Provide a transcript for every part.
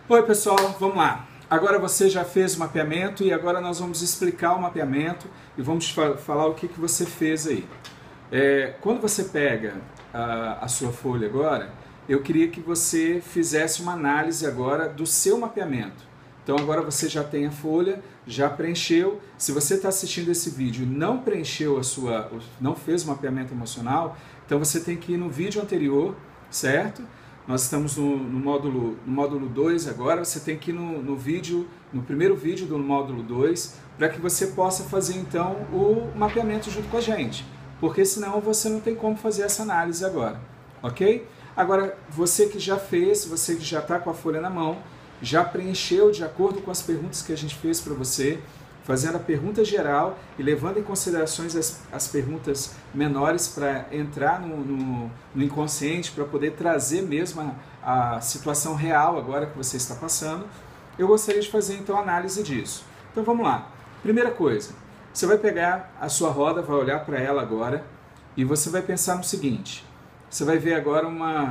Oi pessoal, vamos lá. Agora você já fez o mapeamento e agora nós vamos explicar o mapeamento e vamos falar o que você fez aí. Quando você pega a sua folha agora, eu queria que você fizesse uma análise agora do seu mapeamento. Então agora você já tem a folha, já preencheu. Se você está assistindo esse vídeo e não preencheu não fez o mapeamento emocional, então você tem que ir no vídeo anterior, certo? Nós estamos no módulo 2 agora, você tem que ir no primeiro vídeo do módulo 2, para que você possa fazer então o mapeamento junto com a gente, porque senão você não tem como fazer essa análise agora, ok? Agora, você que já fez, você que já está com a folha na mão, já preencheu de acordo com as perguntas que a gente fez para você, fazendo a pergunta geral e levando em considerações as perguntas menores para entrar no inconsciente, para poder trazer mesmo a situação real agora que você está passando, eu gostaria de fazer então a análise disso. Então vamos lá. Primeira coisa, você vai pegar a sua roda, vai olhar para ela agora e você vai pensar no seguinte, você vai ver agora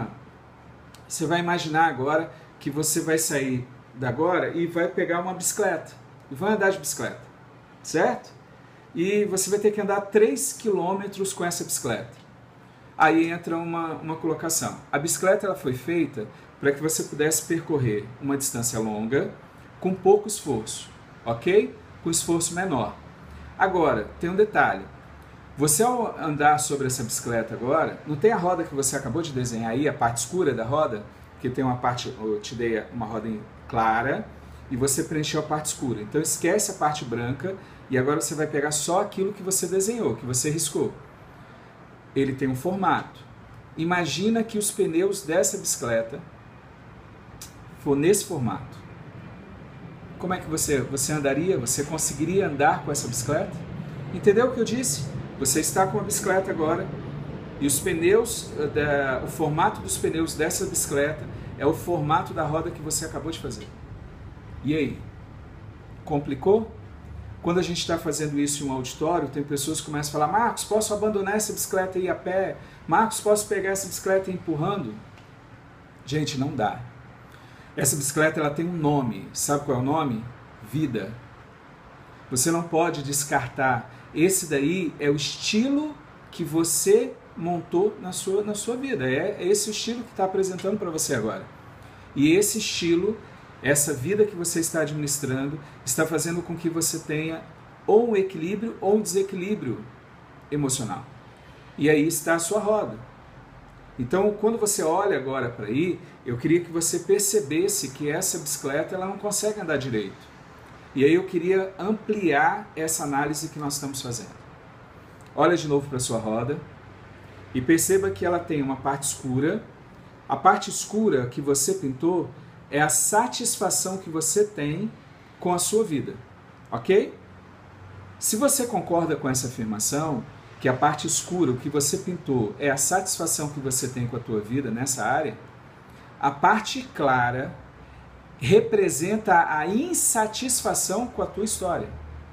você vai imaginar agora que você vai sair da agora e vai pegar uma bicicleta. E vai andar de bicicleta, certo? E você vai ter que andar 3 quilômetros com essa bicicleta. Aí entra uma colocação. A bicicleta ela foi feita para que você pudesse percorrer uma distância longa com pouco esforço, ok? Com esforço menor. Agora, tem um detalhe. Você ao andar sobre essa bicicleta agora, não tem a roda que você acabou de desenhar aí, a parte escura da roda? Que tem uma parte, eu te dei uma roda clara, e você preencheu a parte escura. Então esquece a parte branca e agora você vai pegar só aquilo que você desenhou, que você riscou. Ele tem um formato. Imagina que os pneus dessa bicicleta for nesse formato. Como é que você andaria? Você conseguiria andar com essa bicicleta? Entendeu o que eu disse? Você está com a bicicleta agora e os pneus, o formato dos pneus dessa bicicleta é o formato da roda que você acabou de fazer. E aí? Complicou? Quando a gente está fazendo isso em um auditório, tem pessoas que começam a falar: Marcos, posso abandonar essa bicicleta e ir a pé? Marcos, posso pegar essa bicicleta e ir empurrando? Gente, não dá. Essa bicicleta ela tem um nome. Sabe qual é o nome? Vida. Você não pode descartar. Esse daí é o estilo que você montou na sua vida. É esse o estilo que está apresentando para você agora. E esse estilo, essa vida que você está administrando, está fazendo com que você tenha ou um equilíbrio ou um desequilíbrio emocional. E aí está a sua roda. Então, quando você olha agora para aí, eu queria que você percebesse que essa bicicleta ela não consegue andar direito. E aí eu queria ampliar essa análise que nós estamos fazendo. Olha de novo para a sua roda e perceba que ela tem uma parte escura. A parte escura que você pintou é a satisfação que você tem com a sua vida, ok? Se você concorda com essa afirmação, que a parte escura, o que você pintou, é a satisfação que você tem com a tua vida nessa área, a parte clara representa a insatisfação com a tua história.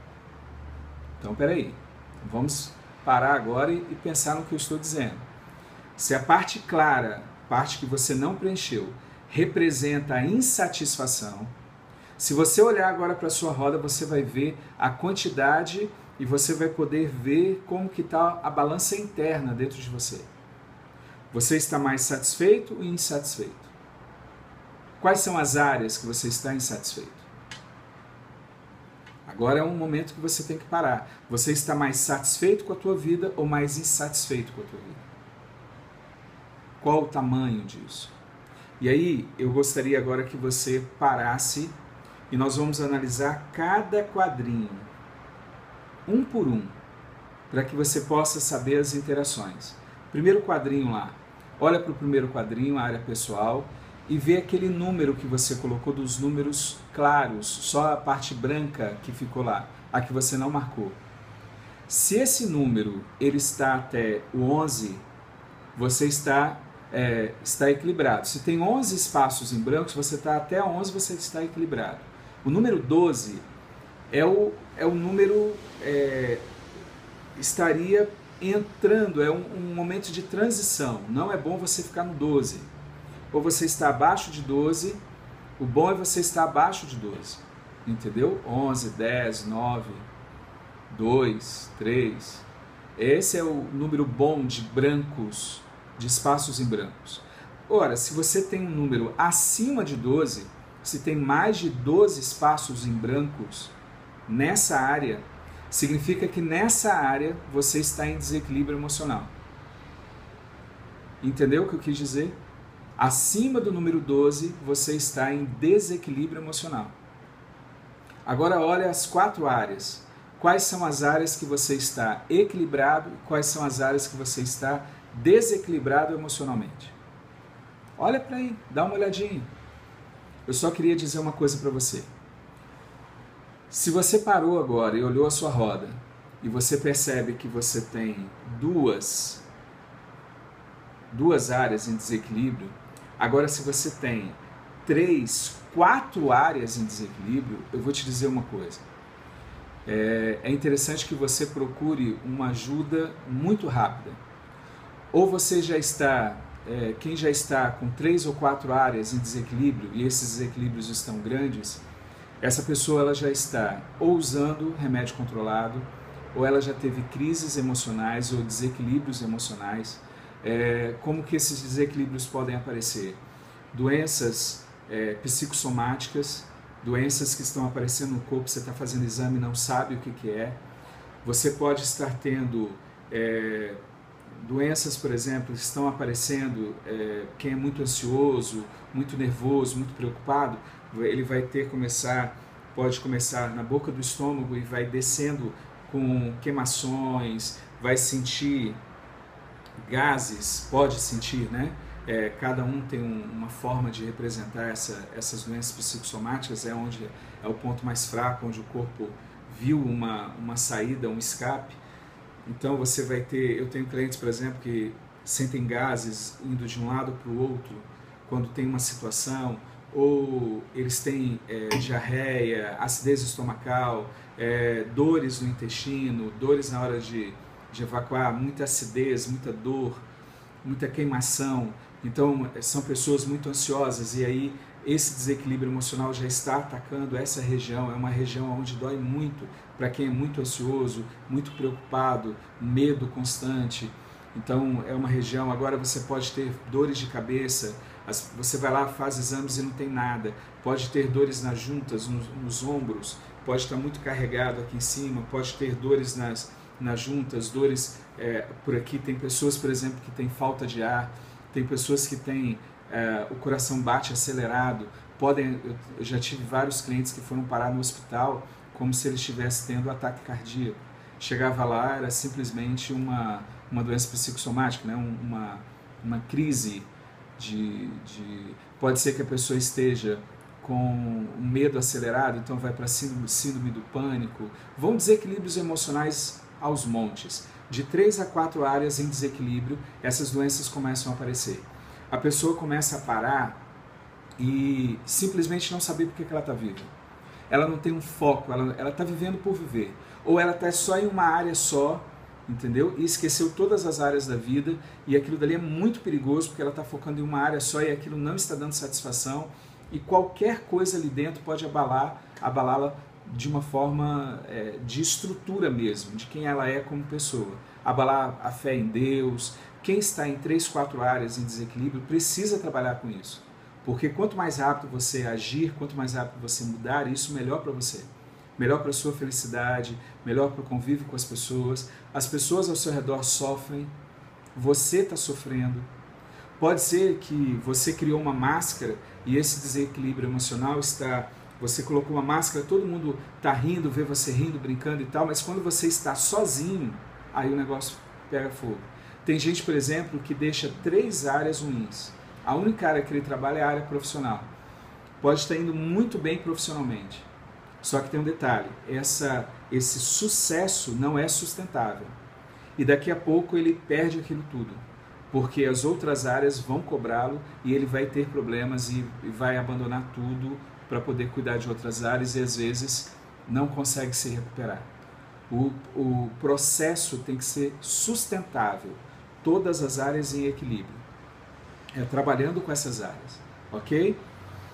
Então, peraí, vamos parar agora e pensar no que eu estou dizendo. Se a parte clara, parte que você não preencheu, representa a insatisfação, se você olhar agora para a sua roda, você vai ver a quantidade e você vai poder ver como que está a balança interna dentro de você. Você está mais satisfeito ou insatisfeito? Quais são as áreas que você está insatisfeito? Agora é um momento que você tem que parar. Você está mais satisfeito com a tua vida ou mais insatisfeito com a tua vida? Qual o tamanho disso? E aí, eu gostaria agora que você parasse e nós vamos analisar cada quadrinho, um por um, para que você possa saber as interações. Primeiro quadrinho lá, olha para o primeiro quadrinho, a área pessoal, e vê aquele número que você colocou dos números claros, só a parte branca que ficou lá, a que você não marcou. Se esse número ele está até o 11, você está equilibrado. Se tem 11 espaços em branco, se você está até 11, você está equilibrado. O número 12 é o número, estaria entrando, é um momento de transição. Não é bom você ficar no 12. Ou você está abaixo de 12, O bom é você estar abaixo de 12, entendeu? 11, 10, 9, 2, 3. Esse é o número bom de brancos, de espaços em brancos. Ora, se você tem um número acima de 12, se tem mais de 12 espaços em brancos nessa área, significa que nessa área você está em desequilíbrio emocional. Entendeu o que eu quis dizer? Acima do número 12, você está em desequilíbrio emocional. Agora olha as 4 áreas. Quais são as áreas que você está equilibrado e quais são as áreas que você está desequilibrado emocionalmente? Olha para aí, dá uma olhadinha. Eu só queria dizer uma coisa para você. Se você parou agora e olhou a sua roda e você percebe que você tem duas áreas em desequilíbrio, agora se você tem 3, 4 áreas em desequilíbrio, eu vou te dizer uma coisa. É interessante que você procure uma ajuda muito rápida. Ou você já está, quem já está com 3 ou 4 áreas em desequilíbrio e esses desequilíbrios estão grandes, essa pessoa ela já está ou usando remédio controlado, ou ela já teve crises emocionais ou desequilíbrios emocionais. Como que esses desequilíbrios podem aparecer? Doenças psicossomáticas, doenças que estão aparecendo no corpo, você está fazendo exame e não sabe o que é. Você pode estar tendo doenças, por exemplo, que estão aparecendo, quem é muito ansioso, muito nervoso, muito preocupado, ele vai pode começar na boca do estômago e vai descendo com queimações, vai sentir gases, pode sentir, né? Cada um tem uma forma de representar essas doenças psicossomáticas, onde é o ponto mais fraco, onde o corpo viu uma saída, um escape. Então você vai ter, eu tenho clientes, por exemplo, que sentem gases indo de um lado para o outro quando tem uma situação, ou eles têm diarreia, acidez estomacal, dores no intestino, dores na hora de evacuar, muita acidez, muita dor, muita queimação. Então são pessoas muito ansiosas e aí esse desequilíbrio emocional já está atacando essa região. É uma região onde dói muito para quem é muito ansioso, muito preocupado, medo constante. Então é uma região, agora você pode ter dores de cabeça, você vai lá, faz exames e não tem nada, pode ter dores nas juntas, nos ombros, pode estar muito carregado aqui em cima, pode ter dores nas juntas, dores por aqui. Tem pessoas, por exemplo, que têm falta de ar, tem pessoas que têm o coração bate acelerado, eu já tive vários clientes que foram parar no hospital como se eles estivessem tendo ataque cardíaco. Chegava lá, era simplesmente uma doença psicossomática, né? uma crise pode ser que a pessoa esteja com um medo acelerado, então vai para síndrome do pânico. Vão desequilíbrios emocionais aos montes. De 3 a 4 áreas em desequilíbrio, essas doenças começam a aparecer. A pessoa começa a parar e simplesmente não saber por que ela está viva. Ela não tem um foco, ela está vivendo por viver. Ou ela está só em uma área só, entendeu? E esqueceu todas as áreas da vida, e aquilo dali é muito perigoso porque ela está focando em uma área só e aquilo não está dando satisfação, e qualquer coisa ali dentro pode abalá-la de uma forma de estrutura mesmo, de quem ela é como pessoa. Abalar a fé em Deus. Quem está em 3, 4 áreas em desequilíbrio precisa trabalhar com isso. Porque quanto mais rápido você agir, quanto mais rápido você mudar, isso melhor para você. Melhor para a sua felicidade, melhor para o convívio com as pessoas. As pessoas ao seu redor sofrem, você está sofrendo. Pode ser que você criou uma máscara e esse desequilíbrio emocional você colocou uma máscara, todo mundo está rindo, vê você rindo, brincando e tal, mas quando você está sozinho, aí o negócio pega fogo. Tem gente, por exemplo, que deixa 3 áreas ruins. A única área que ele trabalha é a área profissional. Pode estar indo muito bem profissionalmente. Só que tem um detalhe, esse sucesso não é sustentável. E daqui a pouco ele perde aquilo tudo. Porque as outras áreas vão cobrá-lo e ele vai ter problemas e vai abandonar tudo para poder cuidar de outras áreas e às vezes não consegue se recuperar. O processo tem que ser sustentável. Todas as áreas em equilíbrio. Trabalhando com essas áreas, ok?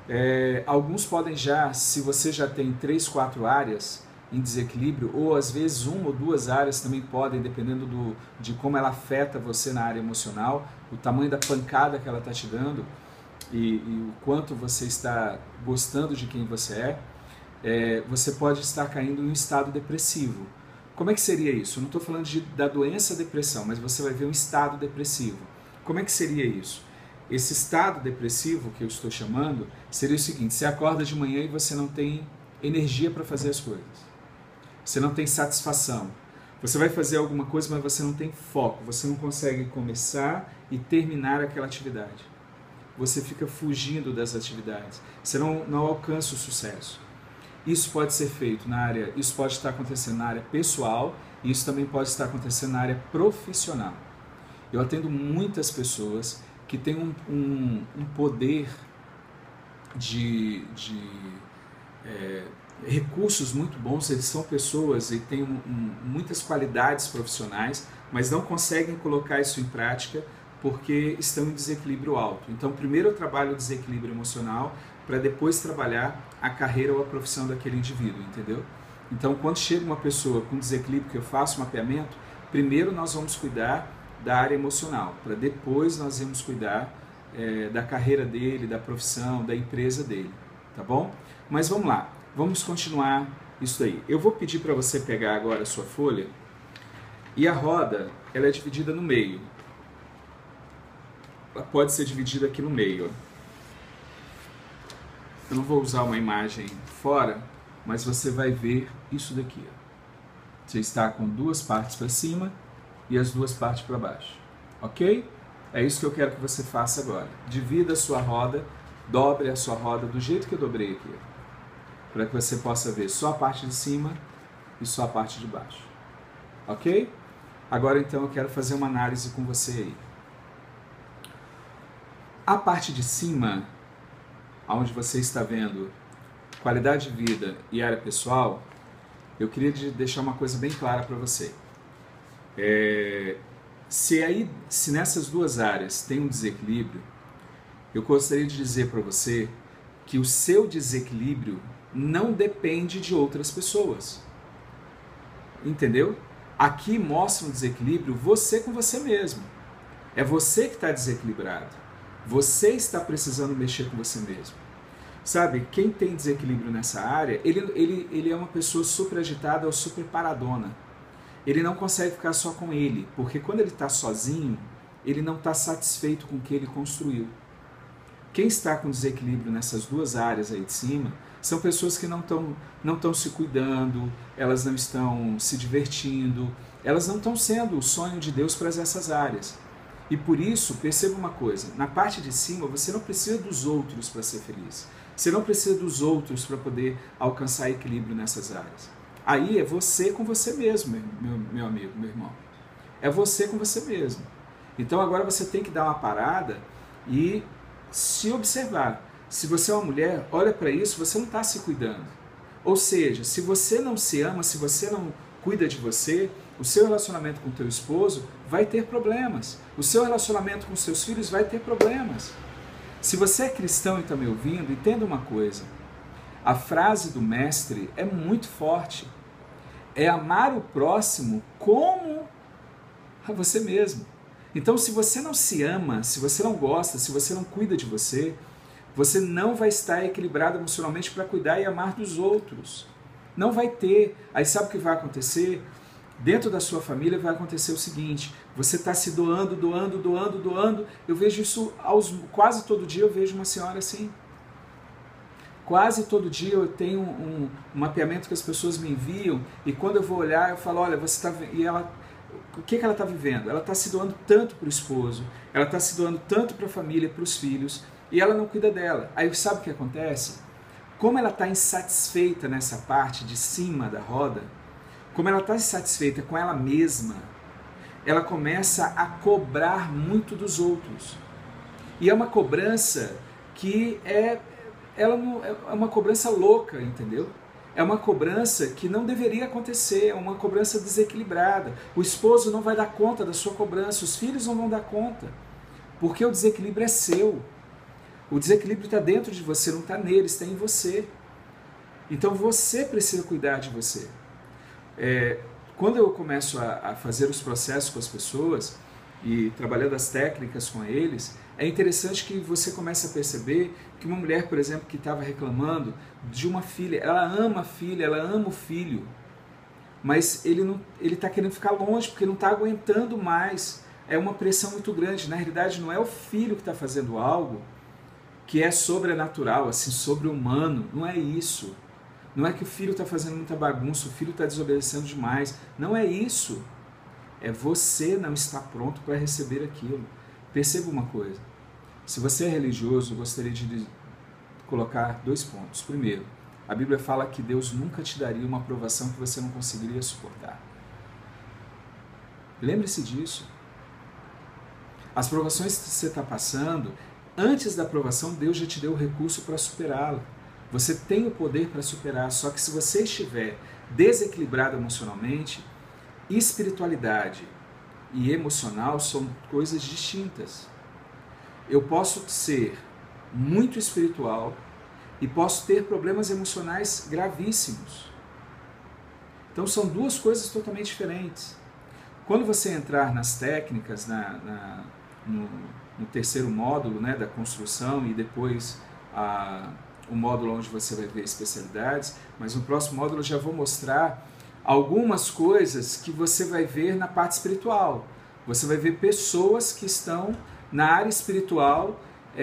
Alguns podem já, se você já tem 3, 4 áreas em desequilíbrio, ou às vezes 1 ou 2 áreas também podem, dependendo de como ela afeta você na área emocional, o tamanho da pancada que ela está te dando e o quanto você está gostando de quem você você pode estar caindo em um estado depressivo. Como é que seria isso? Eu não estou falando da doença depressão, mas você vai ver um estado depressivo. Como é que seria isso? Esse estado depressivo que eu estou chamando seria o seguinte: você acorda de manhã e você não tem energia para fazer as coisas. Você não tem satisfação. Você vai fazer alguma coisa, mas você não tem foco. Você não consegue começar e terminar aquela atividade. Você fica fugindo das atividades. Você não alcança o sucesso. Isso pode ser feito isso pode estar acontecendo na área pessoal e isso também pode estar acontecendo na área profissional. Eu atendo muitas pessoas que têm um poder de recursos muito bons, eles são pessoas e têm muitas qualidades profissionais, mas não conseguem colocar isso em prática porque estão em desequilíbrio alto. Então, primeiro eu trabalho o desequilíbrio emocional para depois trabalhar a carreira ou a profissão daquele indivíduo, entendeu? Então, quando chega uma pessoa com desequilíbrio, que eu faço um mapeamento, primeiro nós vamos cuidar da área emocional, para depois nós vamos cuidar da carreira dele, da profissão, da empresa dele, tá bom? Mas vamos lá, vamos continuar isso aí. Eu vou pedir para você pegar agora a sua folha e a roda, ela é dividida no meio. Ela pode ser dividida aqui no meio, ó. Eu não vou usar uma imagem fora, mas você vai ver isso daqui, ó. Você está com 2 partes para cima e as 2 partes para baixo, ok? É isso que eu quero que você faça agora. Divida a sua roda, dobre a sua roda do jeito que eu dobrei aqui, para que você possa ver só a parte de cima e só a parte de baixo, ok? Agora então eu quero fazer uma análise com você aí. A parte de cima, onde você está vendo qualidade de vida e área pessoal, eu queria deixar uma coisa bem clara para você. Se nessas 2 áreas tem um desequilíbrio, eu gostaria de dizer para você que o seu desequilíbrio não depende de outras pessoas. Entendeu? Aqui mostra um desequilíbrio você com você mesmo. É você que está desequilibrado. Você está precisando mexer com você mesmo. Sabe, quem tem desequilíbrio nessa área, ele é uma pessoa super agitada ou super paradona. Ele não consegue ficar só com ele, porque quando ele está sozinho, ele não está satisfeito com o que ele construiu. Quem está com desequilíbrio nessas 2 áreas aí de cima, são pessoas que não estão se cuidando, elas não estão se divertindo, elas não estão sendo o sonho de Deus para essas áreas. E por isso, perceba uma coisa, na parte de cima você não precisa dos outros para ser feliz. Você não precisa dos outros para poder alcançar equilíbrio nessas áreas. Aí é você com você mesmo, meu amigo, meu irmão. É você com você mesmo. Então agora você tem que dar uma parada e se observar. Se você é uma mulher, olha para isso, você não está se cuidando. Ou seja, se você não se ama, se você não cuida de você, o seu relacionamento com o teu esposo vai ter problemas. O seu relacionamento com seus filhos vai ter problemas. Se você é cristão e está me ouvindo, entenda uma coisa. A frase do mestre é muito forte. É amar o próximo como a você mesmo. Então, se você não se ama, se você não gosta, se você não cuida de você, você não vai estar equilibrado emocionalmente para cuidar e amar dos outros. Não vai ter. Aí sabe o que vai acontecer? Dentro da sua família vai acontecer o seguinte: você está se doando. Eu vejo isso quase todo dia, eu vejo uma senhora assim. Quase todo dia eu tenho um mapeamento que as pessoas me enviam e quando eu vou olhar eu falo, olha, você está... E ela, o que ela está vivendo? Ela está se doando tanto para o esposo, ela está se doando tanto para a família, para os filhos, e ela não cuida dela. Aí sabe o que acontece? Como ela está insatisfeita nessa parte de cima da roda, como ela está insatisfeita com ela mesma, ela começa a cobrar muito dos outros. E é uma cobrança que é uma cobrança louca, entendeu? É uma cobrança que não deveria acontecer, é uma cobrança desequilibrada. O esposo não vai dar conta da sua cobrança, os filhos não vão dar conta, porque o desequilíbrio é seu. O desequilíbrio está dentro de você, não está nele, está em você. Então você precisa cuidar de você. Quando eu começo a fazer os processos com as pessoas e trabalhando as técnicas com eles, é interessante que você comece a perceber que uma mulher, por exemplo, que estava reclamando de uma filha, ela ama a filha, ela ama o filho, mas ele está querendo ficar longe porque não está aguentando mais. É uma pressão muito grande. Na realidade, não é o filho que está fazendo algo que é sobrenatural, assim, sobre-humano. Não é isso. Não é que o filho está fazendo muita bagunça, o filho está desobedecendo demais. Não é isso. É você não estar pronto para receber aquilo. Perceba uma coisa. Se você é religioso, eu gostaria de colocar 2 pontos. Primeiro, a Bíblia fala que Deus nunca te daria uma aprovação que você não conseguiria suportar. Lembre-se disso. As provações que você está passando, antes da aprovação, Deus já te deu o recurso para superá-la. Você tem o poder para superar, só que se você estiver desequilibrado emocionalmente, espiritualidade e emocional são coisas distintas. Eu posso ser muito espiritual e posso ter problemas emocionais gravíssimos. Então são 2 coisas totalmente diferentes. Quando você entrar nas técnicas, no terceiro módulo, né, da construção, e depois o módulo onde você vai ver especialidades, mas no próximo módulo eu já vou mostrar algumas coisas que você vai ver na parte espiritual. Você vai ver pessoas que estão na área espiritual,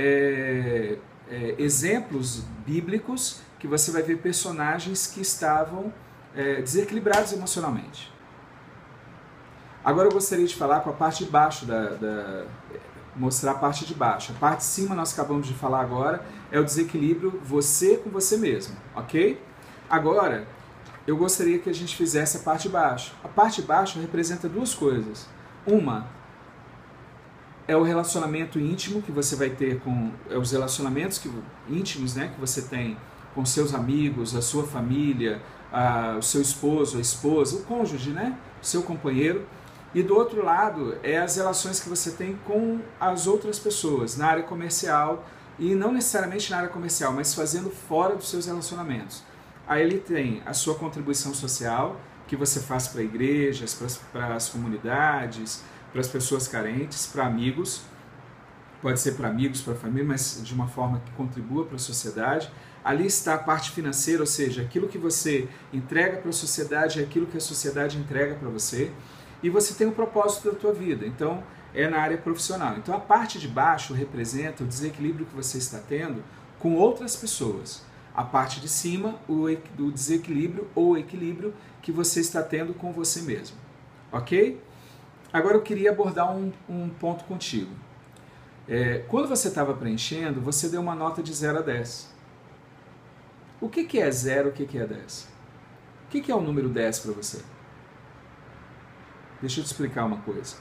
exemplos bíblicos, que você vai ver personagens que estavam desequilibrados emocionalmente. Agora eu gostaria de falar com a parte de baixo, mostrar a parte de baixo. A parte de cima nós acabamos de falar agora, é o desequilíbrio você com você mesmo, ok? Agora, eu gostaria que a gente fizesse a parte de baixo. A parte de baixo representa 2 coisas. Uma é o relacionamento íntimo que você vai ter os relacionamentos íntimos, né, que você tem com seus amigos, a sua família, o seu esposo, a esposa, o cônjuge, né, o seu companheiro. E do outro lado é as relações que você tem com as outras pessoas na área comercial, e não necessariamente na área comercial, mas fazendo fora dos seus relacionamentos. Aí ele tem a sua contribuição social, que você faz para igrejas, para as comunidades, para as pessoas carentes, para amigos, pode ser para amigos, para família, mas de uma forma que contribua para a sociedade. Ali está a parte financeira, ou seja, aquilo que você entrega para a sociedade é aquilo que a sociedade entrega para você. E você tem um propósito da tua vida, então é na área profissional. Então a parte de baixo representa o desequilíbrio que você está tendo com outras pessoas. A parte de cima, o desequilíbrio ou equilíbrio que você está tendo com você mesmo. Ok? Agora eu queria abordar um ponto contigo. Quando você estava preenchendo, você deu uma nota de 0 a 10. O que é 0, o que é 10? O que é o número 10 para você? Deixa eu te explicar uma coisa.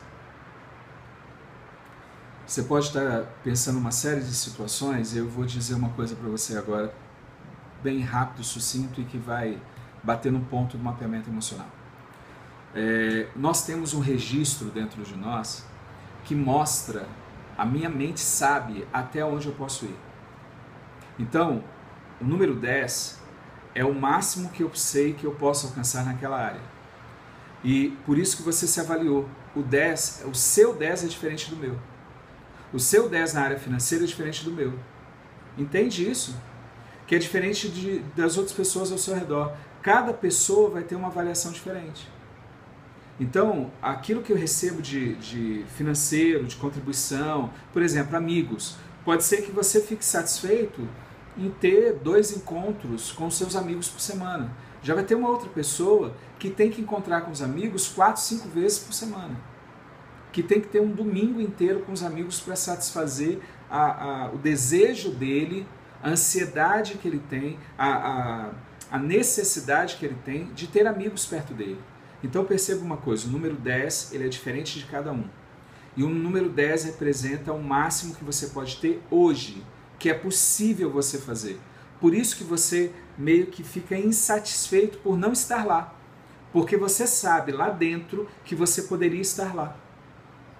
Você pode estar pensando uma série de situações, e eu vou dizer uma coisa para você agora, bem rápido, sucinto, e que vai bater no ponto do mapeamento emocional. Nós temos um registro dentro de nós que mostra, a minha mente sabe até onde eu posso ir. Então, o número 10 é o máximo que eu sei que eu posso alcançar naquela área. E por isso que você se avaliou. O seu 10 é diferente do meu. O seu 10 na área financeira é diferente do meu. Entende isso? Que é diferente das outras pessoas ao seu redor. Cada pessoa vai ter uma avaliação diferente. Então, aquilo que eu recebo de financeiro, de contribuição, por exemplo, amigos, pode ser que você fique satisfeito em ter 2 encontros com seus amigos por semana. Já vai ter uma outra pessoa que tem que encontrar com os amigos 4, 5 vezes por semana. Que tem que ter um domingo inteiro com os amigos para satisfazer o desejo dele, a ansiedade que ele tem, a necessidade que ele tem de ter amigos perto dele. Então perceba uma coisa, o número 10 ele é diferente de cada um. E o número 10 representa o máximo que você pode ter hoje, que é possível você fazer. Por isso que você meio que fica insatisfeito por não estar lá. Porque você sabe lá dentro que você poderia estar lá.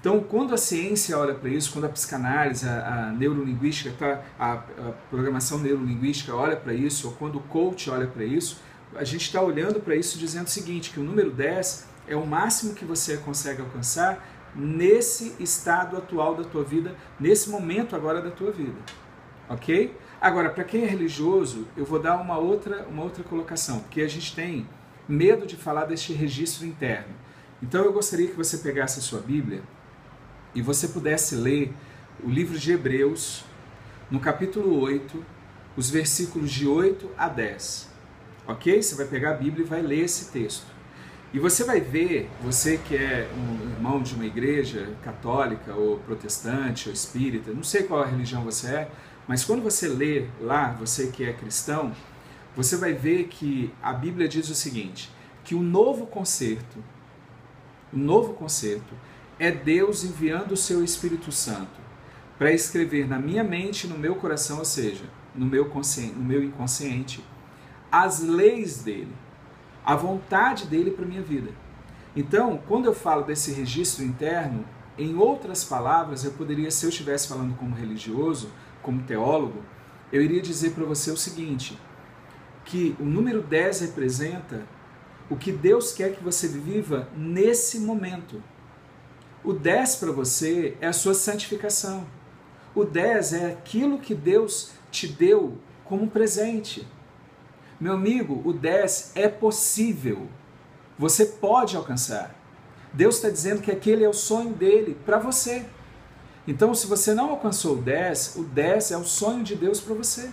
Então, quando a ciência olha para isso, quando a psicanálise, a neurolinguística, a programação neurolinguística olha para isso, ou quando o coach olha para isso, a gente está olhando para isso dizendo o seguinte, que o número 10 é o máximo que você consegue alcançar nesse estado atual da tua vida, nesse momento agora da tua vida. Ok? Agora, para quem é religioso, eu vou dar uma outra colocação, porque a gente tem medo de falar deste registro interno. Então eu gostaria que você pegasse a sua Bíblia e você pudesse ler o livro de Hebreus, no capítulo 8, os versículos de 8 a 10. Ok? Você vai pegar a Bíblia e vai ler esse texto. E você vai ver, você que é um irmão de uma igreja católica, ou protestante, ou espírita, não sei qual a religião você é, mas quando você lê lá, você que é cristão, você vai ver que a Bíblia diz o seguinte, que o novo concerto é Deus enviando o seu Espírito Santo para escrever na minha mente e no meu coração, ou seja, no meu inconsciente, as leis dele, a vontade dele para a minha vida. Então, quando eu falo desse registro interno, em outras palavras, eu poderia, se eu estivesse falando como religioso, como teólogo, eu iria dizer para você o seguinte, que o número 10 representa o que Deus quer que você viva nesse momento. O 10 para você é a sua santificação. O 10 é aquilo que Deus te deu como presente. Meu amigo, o 10 é possível. Você pode alcançar. Deus está dizendo que aquele é o sonho dele para você. Então, se você não alcançou o 10 é o sonho de Deus para você.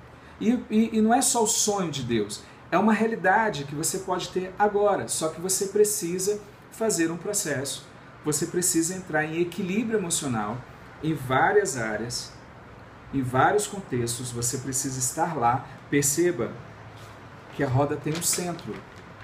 E não é só o sonho de Deus, é uma realidade que você pode ter agora, só que você precisa fazer um processo, você precisa entrar em equilíbrio emocional em várias áreas, em vários contextos, você precisa estar lá. Perceba que a roda tem um centro.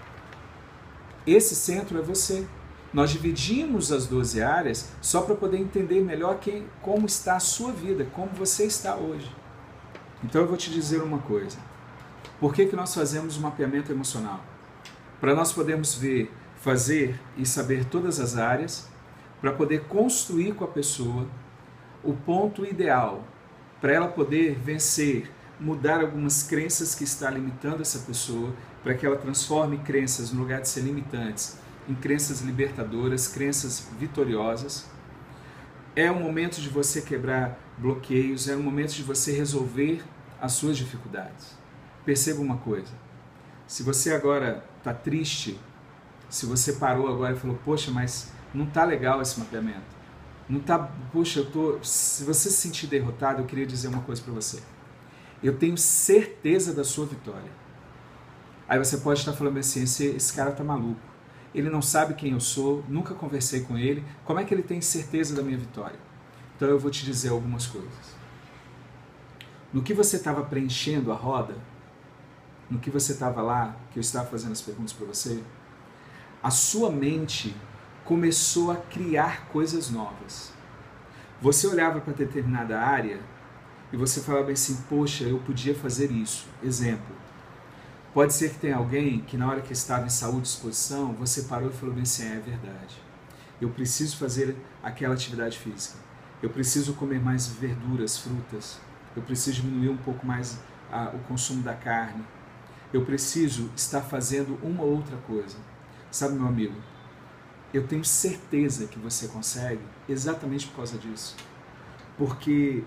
Esse centro é você. Nós dividimos as 12 áreas só para poder entender melhor como está a sua vida, como você está hoje. Então eu vou te dizer uma coisa. Por que nós fazemos um mapeamento emocional? Para nós podermos ver, fazer e saber todas as áreas, para poder construir com a pessoa o ponto ideal, para ela poder vencer, mudar algumas crenças que estão limitando essa pessoa, para que ela transforme crenças, no lugar de ser limitantes, em crenças libertadoras, crenças vitoriosas. É um momento de você quebrar bloqueios, é um momento de você resolver as suas dificuldades. Perceba uma coisa, se você agora está triste, se você parou agora e falou, poxa, mas não está legal esse mapeamento, não tá, poxa, se você se sentir derrotado, eu queria dizer uma coisa para você, eu tenho certeza da sua vitória. Aí você pode estar falando assim, esse cara está maluco, ele não sabe quem eu sou, nunca conversei com ele, como é que ele tem certeza da minha vitória? Então eu vou te dizer algumas coisas. No que você estava preenchendo a roda, no que você estava lá, que eu estava fazendo as perguntas para você, a sua mente começou a criar coisas novas. Você olhava para determinada área e você falava assim, poxa, eu podia fazer isso. Exemplo, pode ser que tenha alguém que na hora que estava em saúde e disposição, você parou e falou bem assim, é verdade, eu preciso fazer aquela atividade física, eu preciso comer mais verduras, frutas, eu preciso diminuir um pouco mais o consumo da carne, eu preciso estar fazendo uma ou outra coisa. Sabe, meu amigo, eu tenho certeza que você consegue exatamente por causa disso. Porque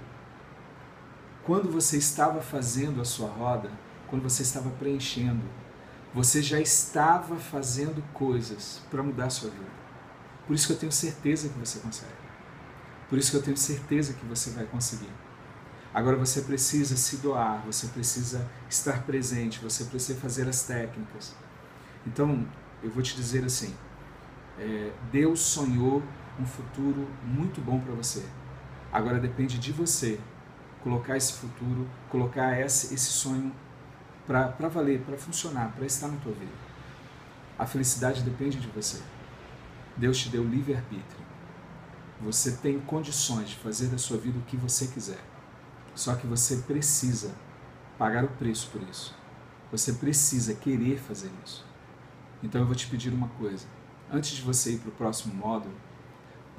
quando você estava fazendo a sua roda, quando você estava preenchendo, você já estava fazendo coisas para mudar a sua vida. Por isso que eu tenho certeza que você consegue. Por isso que eu tenho certeza que você vai conseguir. Agora você precisa se doar, você precisa estar presente, você precisa fazer as técnicas. Então, eu vou te dizer assim, Deus sonhou um futuro muito bom para você. Agora depende de você colocar esse futuro, colocar esse sonho para valer, para funcionar, para estar na tua vida. A felicidade depende de você. Deus te deu livre-arbítrio. Você tem condições de fazer da sua vida o que você quiser. Só que você precisa pagar o preço por isso. Você precisa querer fazer isso. Então eu vou te pedir uma coisa. Antes de você ir para o próximo módulo,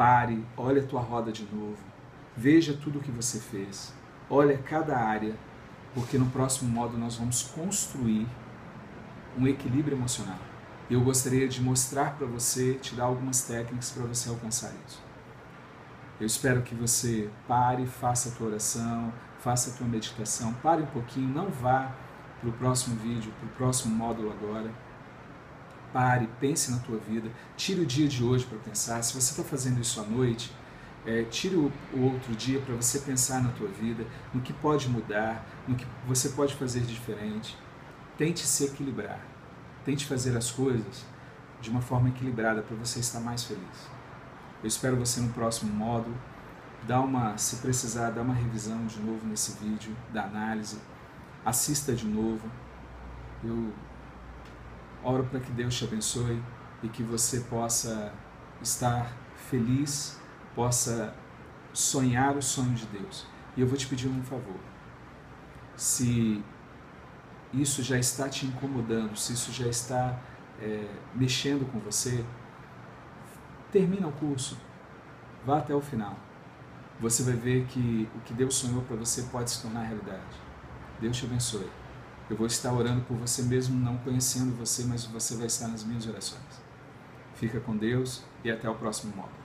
Pare, olhe a tua roda de novo, veja tudo o que você fez, olha cada área, porque no próximo módulo nós vamos construir um equilíbrio emocional. E eu gostaria de mostrar para você, te dar algumas técnicas para você alcançar isso. Eu espero que você pare, faça a tua oração, faça a tua meditação, pare um pouquinho, não vá para o próximo vídeo, para o próximo módulo agora. Pare, pense na tua vida, tire o dia de hoje para pensar. Se você está fazendo isso à noite, tire o outro dia para você pensar na tua vida, no que pode mudar, no que você pode fazer de diferente. Tente se equilibrar, tente fazer as coisas de uma forma equilibrada para você estar mais feliz. Eu espero você no próximo módulo. Se precisar, dá uma revisão de novo nesse vídeo, da análise, assista de novo. Eu oro para que Deus te abençoe e que você possa estar feliz, possa sonhar o sonho de Deus. E eu vou te pedir um favor. Se isso já está te incomodando, se isso já está mexendo com você, termina o curso, vá até o final. Você vai ver que o que Deus sonhou para você pode se tornar realidade. Deus te abençoe. Eu vou estar orando por você mesmo não conhecendo você, mas você vai estar nas minhas orações. Fica com Deus e até o próximo módulo.